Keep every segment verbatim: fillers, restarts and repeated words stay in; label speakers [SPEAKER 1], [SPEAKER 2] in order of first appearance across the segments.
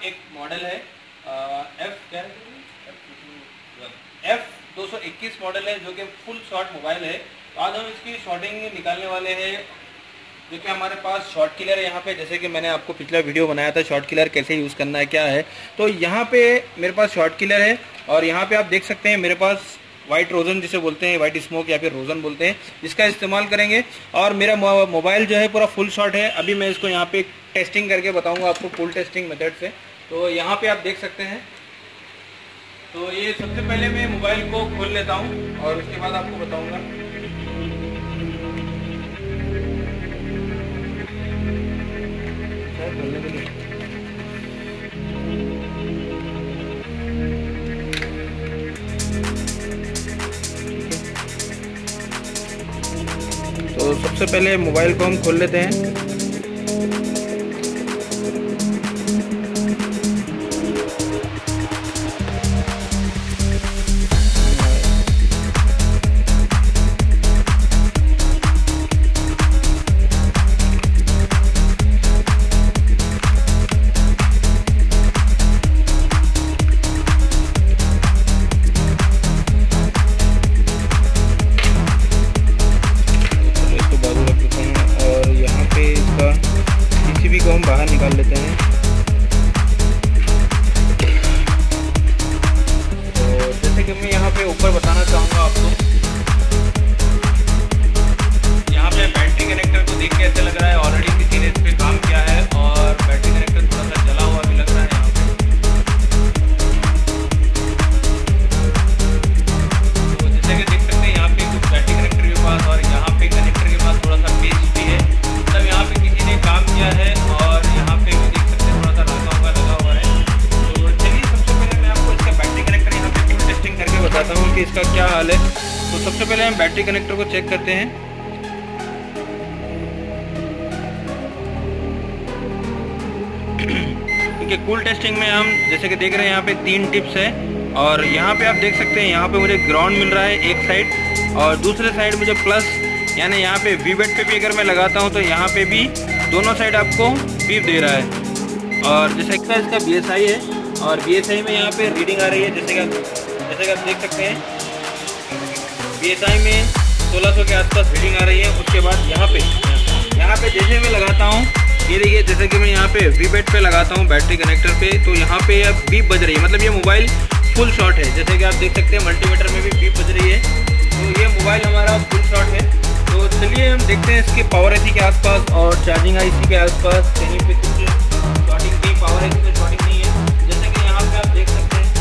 [SPEAKER 1] एक मॉडल है एफ क्या एफ दो सौ इक्कीस मॉडल है जो कि फुल शॉट मोबाइल है। तो आज हम इसकी शॉटिंग निकालने वाले हैं। जो कि हमारे पास शॉट किलर है यहाँ पे, जैसे कि मैंने आपको पिछला वीडियो बनाया था शॉट किलर कैसे यूज़ करना है क्या है। तो यहाँ पे मेरे पास शॉट किलर है और यहाँ पे आप देख सकते हैं मेरे पास वाइट रोज़न जिसे बोलते हैं, वाइट स्मोक या फिर रोज़न बोलते हैं, इसका इस्तेमाल करेंगे। और मेरा मोबाइल जो है पूरा फुल शॉट है। अभी मैं इसको यहाँ पे टेस्टिंग करके बताऊँगा आपको फुल टेस्टिंग मेथड से। तो यहाँ पे आप देख सकते हैं। तो ये सबसे पहले मैं मोबाइल को खोल लेता हूँ और उसके बाद आपको बताऊँगा। तो सबसे पहले मोबाइल को हम खोल लेते हैं। पीसीबी को हम बाहर निकाल लेते हैं। तो जैसे कि मैं यहाँ पे ऊपर बताना चाहूँगा आपको, यहाँ पे बैटरी कनेक्टर को देख के ऐसे लग रहा है ऑलरेडी किसी ने इस पे काम किया है और बैटरी कनेक्टर थोड़ा सा जला हुआ भी लग रहा है यहाँ पे। तो जैसे कि देख सकते हैं यहाँ पे कुछ बैटरी कनेक्टर के पास और यहाँ पे कनेक्टर के पास थोड़ा सा पेस्ट भी है, मतलब यहाँ पे किसी ने काम किया है। और यहाँ पे भी देख सकते हैं थोड़ा सा लगा हुआ लगा हुआ है। तो चलिए सबसे पहले मैं आपको इसका बैटरी कनेक्टर यहाँ पे फुल टेस्टिंग करके बताता हूँ कि इसका क्या हाल है। तो सबसे पहले हम बैटरी कनेक्टर को चेक करते हैं। क्योंकि कूल टेस्टिंग में हम जैसे कि देख रहे हैं यहाँ पे तीन टिप्स है और यहाँ पे आप देख सकते हैं यहाँ पे मुझे ग्राउंड मिल रहा है एक साइड और दूसरे साइड मुझे प्लस, यानी यहाँ पे वी बेट पे भी अगर मैं लगाता हूँ तो यहाँ पे भी दोनों साइड आपको बीप दे रहा है। और जैसे कि इसका बी एस आई है और बी एस आई में यहाँ पे रीडिंग आ रही है, जैसे कि आप जैसे कि आप देख सकते हैं बी एस आई में सोलह सौ के आसपास रीडिंग आ रही है। उसके बाद यहाँ पे यहाँ पे जैसे मैं लगाता हूँ, ये देखिए जैसे कि मैं यहाँ पे वी बेट पे लगाता हूँ बैटरी कनेक्टर पे, तो यहाँ पे अब बीप बज रही है, मतलब ये मोबाइल फुल शॉट है। जैसे कि आप देख सकते हैं मल्टीमीटर में भी बीप बज रही है। तो ये मोबाइल हमारा फुल शॉट है। तो चलिए हम देखते हैं इसके पावर आईसी के आसपास और चार्जिंग आईसी के आसपास कहीं पे कुछ शॉटिंग की, पावर आईसी पे शॉटिंग नहीं है। जैसे कि यहाँ पे आप देख सकते हैं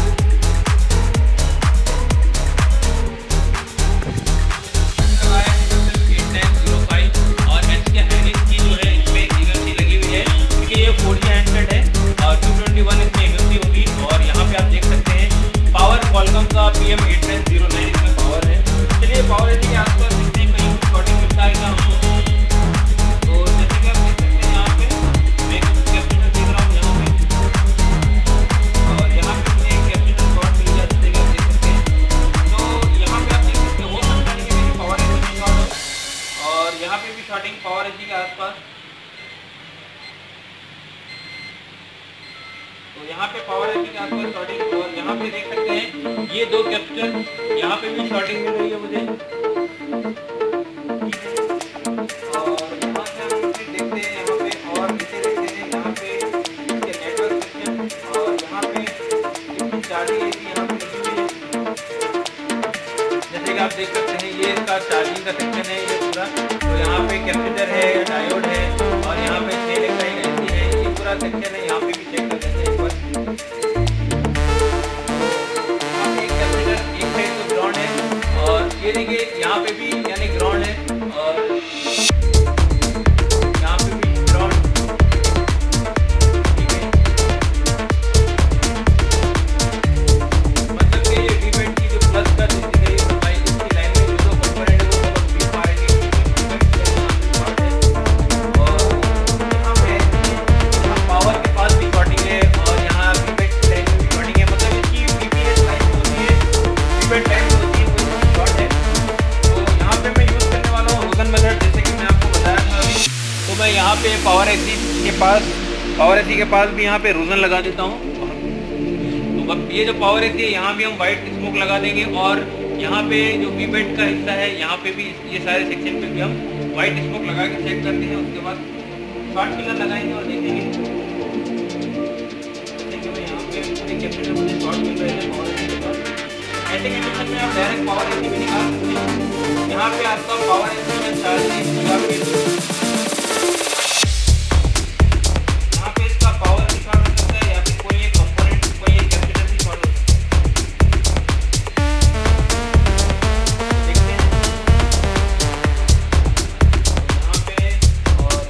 [SPEAKER 1] एट नाइन ज़ीरो फाइव और एच के हैंड की जो है इसमें एमएमसी लगी हुई है, क्योंकि ये फोर जी हैंडसेट है और टू ट्वेंटी वन इसमें एमएमसी होगी। और यहाँ पे आप देख सकते हैं पावर क्वालकॉम का P M eight nine zero nine इसमें पावर है। चलिए पावर आईसी के आसपास देखते हैं कहीं शॉटिंग मिलता है क्या हमको। तो जैसे कि आप देख सकते हैं यहाँ पे मैं एक कैपेसिटर देख रहा हूँ यहाँ पे और यहाँ पे मुझे एक कैपेसिटर शॉर्ट मिल गया, जैसे कि आप देख सकते हैं। तो यहाँ पे आप देख सकते हैं हो सकता है कि मेरी पावर आईसी में शॉर्ट हो और यहाँ पे भी शॉटिंग पावर आईसी के आसपास। तो यहाँ पे पावर आईसी के आसपास शॉटिंग और यहाँ पे देख सकते हैं ये दो कैपेसिटर यहाँ पे भी शॉटिंग मिल रही है मुझे। और यहाँ से हम फिर देखते हैं यहाँ पे और नीचे देखते हैं यहाँ पे इसके नेटवर्क सेक्शन और यहाँ पे कितनी चार्जिंग है यहाँ पे लगी हुई है। जैसे कि आप देख सकते हैं ये इसका चार्जिंग का सेक्शन है ये पूरा। तो यहाँ पे कैपेसिटर है, डायोड है और यहाँ पे छह इलेक्ट्रॉनिक आईसी है, ये पूरा सेक्शन है। यहाँ पे भी चेक कर लेते हैं एक बार। यहाँ पे एक कैपेसिटर एक साइड तो ग्राउंड है और ये देखिए यहाँ पे भी यानी ग्राउंड है और यहाँ पे भी ग्राउंड, ठीक है। मतलब कि ये वी बेट की जो प्लस का है मोबाइल इसकी लाइन में जो दो कंपोनेंट है वो बहुत बीप आ रही है और यहाँ पे यहाँ पावर के पास भी शॉटिंग है और यहाँ वी बेट की लाइन में भी शॉटिंग है, मतलब इसकी वीपीएस लाइन होती है, वी बेट लाइन होती है, कोई शॉर्ट है। तो यहाँ पे मैं यूज़ करने वाला हूँ रोज़न मेथड, जैसे कि मैं आपको बताया था अभी। तो मैं यहाँ पे पावर आईसी के पास पावर एसी के पास भी यहाँ पे रोजन लगा देता हूँ। तो अब ये जो पावर एसी है यहाँ भी हम वाइट स्मोक लगा देंगे, और यहाँ पे जो वी बेड का हिस्सा है यहाँ पे भी ये सारे सेक्शन पे भी हम वाइट स्मोक लगा के चेक करते हैं। उसके बाद शॉर्ट फिलर लगाएंगे और देखेंगे। यहाँ पे कैपेसिटर मुझे शॉर्ट मिल रहे हैं पावर एसी के पास। ऐसे कंडीशन में आप डायरेक्ट पावर एसी भी निकाल सकते हैं। यहाँ पे आपका पावर एसी में चार्जिंग यहाँ पे यहाँ पे इसका पावर भी शॉर्ट हो सकता है, या फिर कोई एक कंपोनेंट कोई एक कैपेसिटर भी शॉर्ट हो सकता है। देखते हैं यहाँ पे, और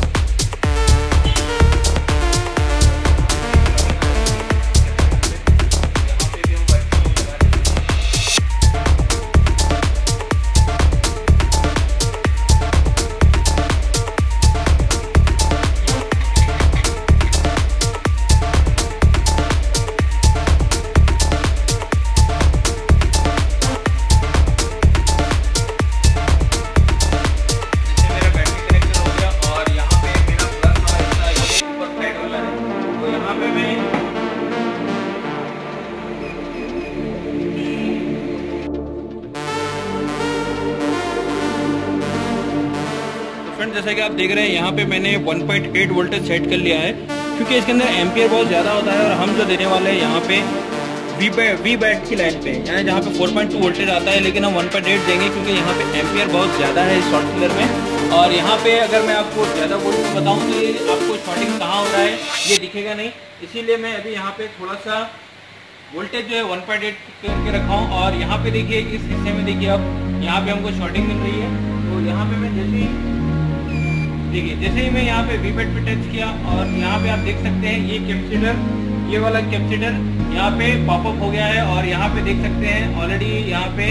[SPEAKER 1] जैसा कि आप देख रहे हैं यहाँ पे मैंने one point eight voltage set कर लिया है, क्योंकि इसके अंदर एम्पियर बहुत ज़्यादा होता है। और हम जो देने वाले हैं यहाँ पे वी वी बैट की लाइन पे, यानी जहाँ पे फोर पॉइंट टू वोल्टेज आता है, लेकिन हम वन पॉइंट एट देंगे क्योंकि यहाँ पे एम्पियर बहुत ज़्यादा है इस शॉर्ट फिलर में। और यहाँ पे अगर मैं आपको ज़्यादा वोल्टेज बताऊँ तो ये आपको शॉर्टिंग कहाँ हो रहा है ये दिखेगा नहीं, इसीलिए मैं अभी यहाँ पे थोड़ा सा वोल्टेज जो है वन पॉइंट एट करके रखा हूँ। और यहाँ पे देखिए इस हिस्से में देखिए अब यहाँ पे हमको शॉर्टिंग मिल रही है। तो यहाँ पे मैं जैसे ही देखिए जैसे ही मैं यहाँ पे वी बेड पे टच किया, और यहाँ पे आप देख सकते हैं ये कैपेसिटर, ये वाला कैपेसिटर यहाँ पे पॉपअप हो गया है। और यहाँ पे देख सकते हैं ऑलरेडी यहाँ पे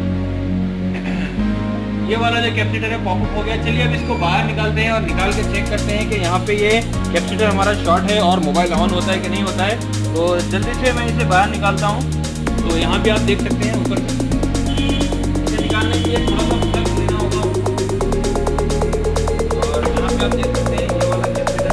[SPEAKER 1] ये वाला जो कैपेसिटर है पॉपअप हो गया। चलिए अब इसको बाहर निकालते हैं और निकाल के चेक करते हैं कि यहाँ पे ये कैपेसिटर हमारा शॉर्ट है और मोबाइल ऑन होता है कि नहीं होता है। तो जल्दी से मैं इसे बाहर निकालता हूँ। तो यहाँ पे आप देख सकते हैं ऊपर इसे निकालने के लिए थोड़ा सा प्लग देना होगा, और यहाँ पे आप देख सकते हैं ये वाला कैपेसिटर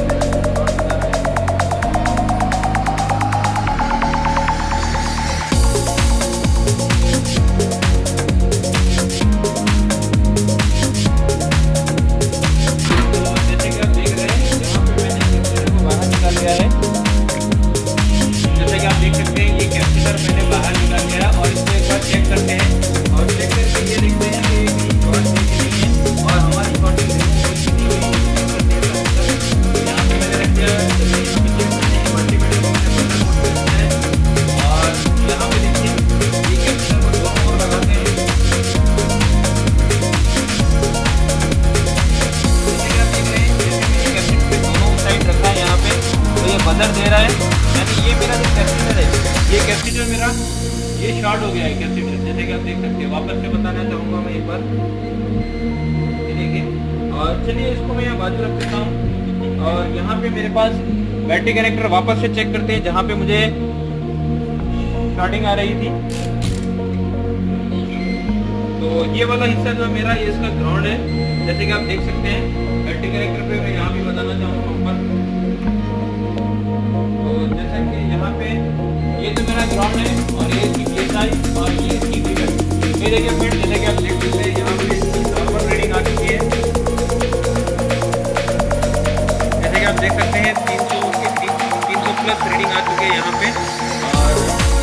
[SPEAKER 1] बजर दे रहा है, यानी ये मेरा जो कैपेसिटर है, ये कैपेसिटर मेरा ये शॉर्ट हो गया है कैपेसिटर, जैसे कि आप देख सकते हैं। वापस से बताना चाहूँगा मैं एक बार, देखिए। और चलिए इसको मैं यहाँ बाजू रख देता हूँ, और यहाँ पे मेरे पास बैटरी कनेक्टर वापस से चेक करते हैं जहाँ पे मुझे शॉर्टिंग आ रही थी। तो ये वाला हिस्सा जो मेरा ये इसका ग्राउंड है, जैसे कि आप देख सकते हैं। बैटरी कनेक्टर पे मैं यहाँ भी बताना चाहूँगा ऊपर, जैसा कि यहाँ पे ये तो मेरा ग्राउंड है, और ये इसकी पीएसआई और ये इसकी रीडर। ये देखिए फ्रेंड, जैसे कि आप देख सकते हैं यहाँ पे नॉर्मल रीडिंग आ चुकी है। जैसे कि आप देख सकते हैं तीन सौ की तीन सौ प्लस रीडिंग आ चुकी है यहाँ पे। और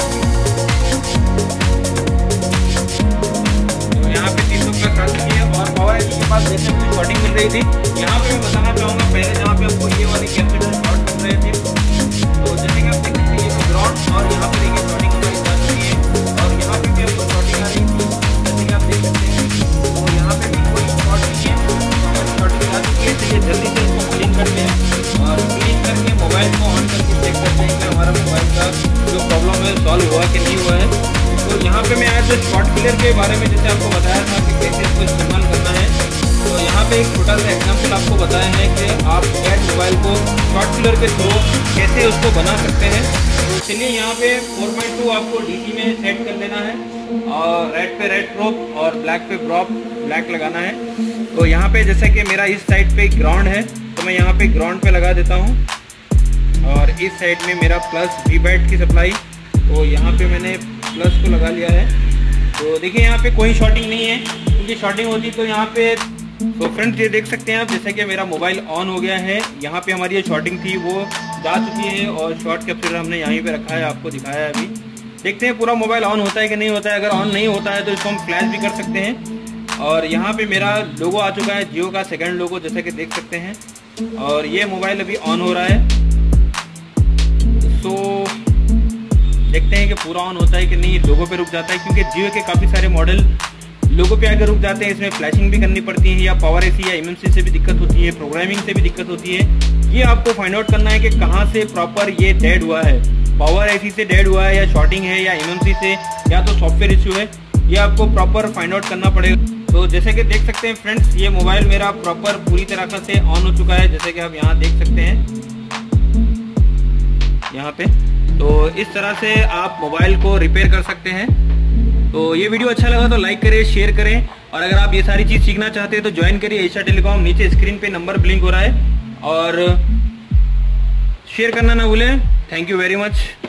[SPEAKER 1] तो यहाँ पे तीन सौ प्लस आ चुकी है। और पावर एसी के पास जैसे मुझे शॉर्टिंग मिल रही थी, यहाँ पे मैं बताना चाहूँगा पहले जहाँ पे आपको ये वाली कैपेसिटर शॉर्ट मिल रहे थे। तो जैसे कि आप देख सकते हैं ये ग्राउंड, और यहाँ पे देखिए शॉर्टिंग हमारी जा चुकी है, और यहाँ पे भी आपको शॉर्टिंग आ रही थी, जैसे कि आप देख सकते हैं। तो यहाँ पे भी कोई शॉर्ट नहीं है, तो हमारी शॉर्टिंग आ चुकी है। चलिए जल्दी से इसको क्लीन करते हैं, और क्लीन करके मोबाइल को ऑन करके चेक करते हैं कि हमारा मोबाइल का जो प्रॉब्लम है सॉल्व हुआ कि नहीं हुआ है। तो यहाँ पे मैं आज शॉर्ट फिलर के बारे में जैसे आपको बताया था कि कैसे इसको इस्तेमाल करना है, तो यहाँ पे एक छोटा सा एग्जाम्पल आपको बताया है कि आप कैट मोबाइल को शॉर्ट फिलर के थ्रू कैसे उसको बना सकते हैं। तो चलिए यहाँ पे फोर पॉइंट टू आपको डीसी में सेट कर लेना है, और रेड पे रेड ड्रॉप और ब्लैक पे ड्रॉप ब्लैक लगाना है। तो यहाँ पे जैसे कि मेरा इस साइड पे ग्राउंड है, तो मैं यहाँ पे ग्राउंड पे लगा देता हूँ। और इस साइड में मेरा प्लस वी बैट की सप्लाई। तो यहाँ पे मैंने प्लस को लगा लिया है। तो देखिए यहाँ पे कोई शॉर्टिंग नहीं है, क्योंकि शॉर्टिंग होती तो यहाँ पे। तो फ्रेंड्स ये देख सकते हैं आप, जैसे कि मेरा मोबाइल ऑन हो गया है। यहाँ पे हमारी ये शॉर्टिंग थी वो जा चुकी है और शॉर्ट कैप्चर हमने यहीं पे रखा है, आपको दिखाया है अभी। देखते हैं पूरा मोबाइल ऑन होता है कि नहीं होता है। अगर ऑन नहीं होता है तो इसको हम फ्लैश भी कर सकते हैं। और यहाँ पे मेरा लोगो आ चुका है, जियो का सेकंड लोगो, जैसे कि देख सकते हैं। और ये मोबाइल अभी ऑन हो रहा है। तो देखते हैं कि पूरा ऑन होता है कि नहीं। लोगो पे रुक जाता है, क्योंकि जियो के काफ़ी सारे मॉडल लोगों पे आकर रुक जाते हैं। इसमें फ्लैशिंग भी करनी पड़ती है, या पावर एसी या एमएमसी से भी दिक्कत होती है, प्रोग्रामिंग से भी दिक्कत होती है। ये आपको फाइंड आउट करना है कि कहाँ से प्रॉपर ये डेड हुआ है। पावर एसी से डेड हुआ है, या शॉर्टिंग है, या एमएमसी से, या तो सॉफ्टवेयर इश्यू है। ये आपको प्रॉपर फाइंड आउट करना पड़ेगा। तो जैसे कि देख सकते हैं फ्रेंड्स, ये मोबाइल मेरा प्रॉपर पूरी तरह से ऑन हो चुका है, जैसे कि आप यहाँ देख सकते हैं यहाँ पे। तो इस तरह से आप मोबाइल को रिपेयर कर सकते हैं। तो ये वीडियो अच्छा लगा तो लाइक करें, शेयर करें, और अगर आप ये सारी चीज़ सीखना चाहते हैं तो ज्वाइन करिए एशिया टेलीकॉम। नीचे स्क्रीन पे नंबर ब्लिंक हो रहा है, और शेयर करना ना भूलें। Thank you very much.